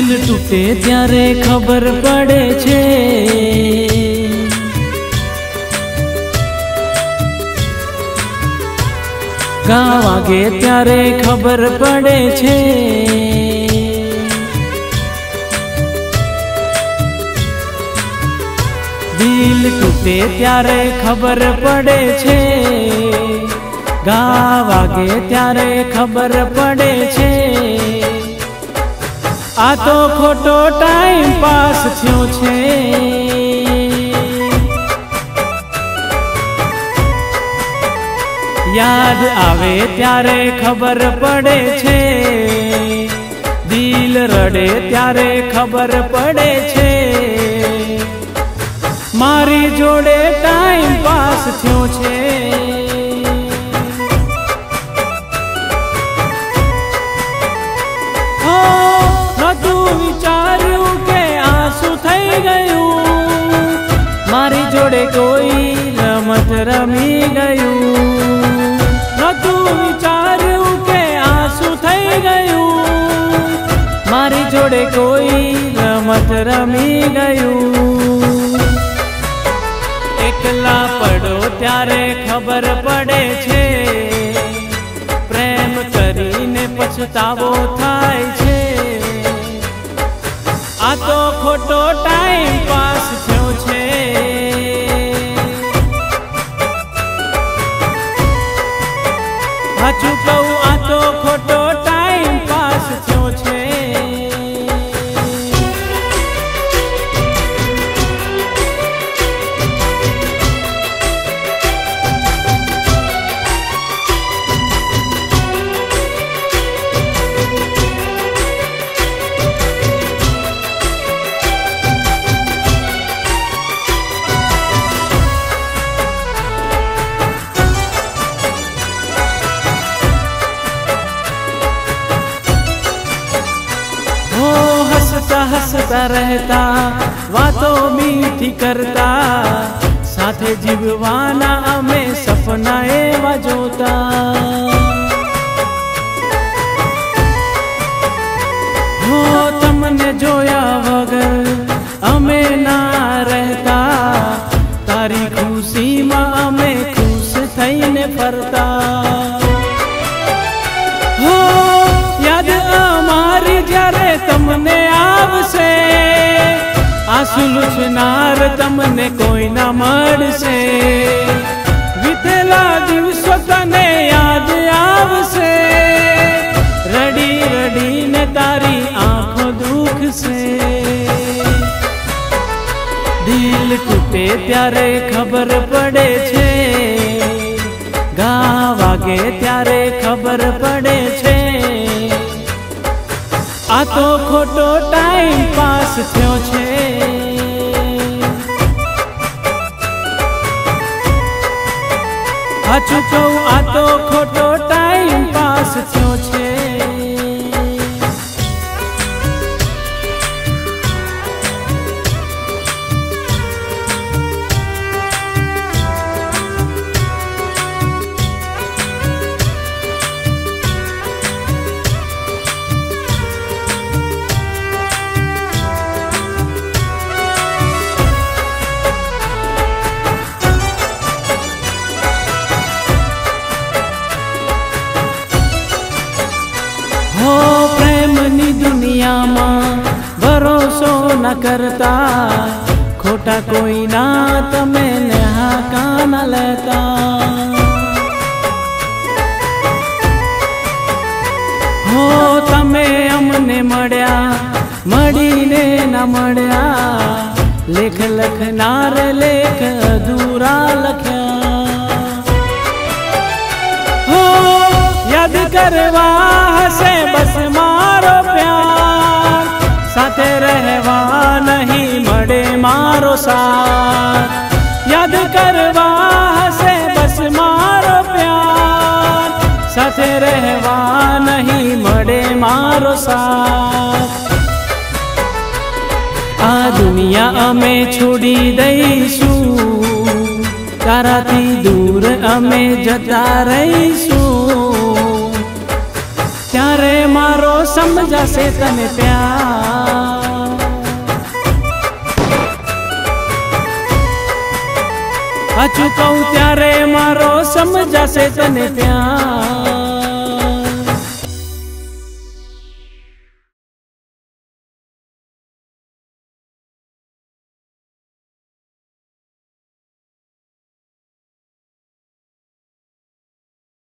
दिल तूटे त्यारे खबर पड़े छे, गां वागे त्यारे खबर पड़े छे। दिल तूटे त्यारे खबर पड़े छे, गां वागे त्यारे खबर पड़े छे। आ तो खोटो टाइम पास थयो छे। याद आवे त्यारे खबर पड़े छे, दिल रड़े त्यारे खबर पड़े छे। मारी जोड़े टाइम पास थयो छे। विचार्यू के आंसू थई गयू, मारी जोड़े कोई रमत रमी गयू। नतु विचार्यू के आंसू थई गयू, मारी जोड़े कोई रमत रमी गयू। एकला पड़ो त्यारे खबर पड़े छे, प्रेम करीने पछतावो थाय छे। आ तो खोटो टाइम पास थयो छे। हाचू कहूं आ तो खोटो टाइम पास थयो छे। हंसता रहता, वातो मीठी करता, साथे जीववाना अमे सपना एवा जोता। हो तमने जोया वगर अमे ना रहता, तारी खुशी में अमे खुश थईने फरता। हो याद अमारी जारे तमने आवशे, आंसू लुछनार तमने कोई ना मळशे। वीतेला दिवसो तने याद आवशे, रड़ी रड़ी ने तारी आंखों दुख से। दिल टूटे त्यारे खबर पड़े छे, गां वागे त्यारे खबर पड़े छे। आ तो खोटो टाइम पास थयो छे। हाचू कहूं आ तो खोटो टाइम पास थयो छे। प्रेमनी दुनिया में भरोसो न करता, खोटा कोई ना तमे हाका न लेता। हो तमे अमने मळ्या, मळीने न मळ्या, लेख लखनार लेख अधूरा लख्या। हो याद करवा हसे बस मारो प्यार, साथे रहवा नहीं मड़े मारो साथ। याद करवा हसे बस मारो प्यार, साथे रहवा नहीं मड़े मारो साथ। आ दुनिया अमे छोड़ी दईशू, ताराथी दूर अमे जता रहीशू। त्यारे मारो समझासे तने प्यार। अचू कहूं त्यारे मारो समझासे तने प्यार।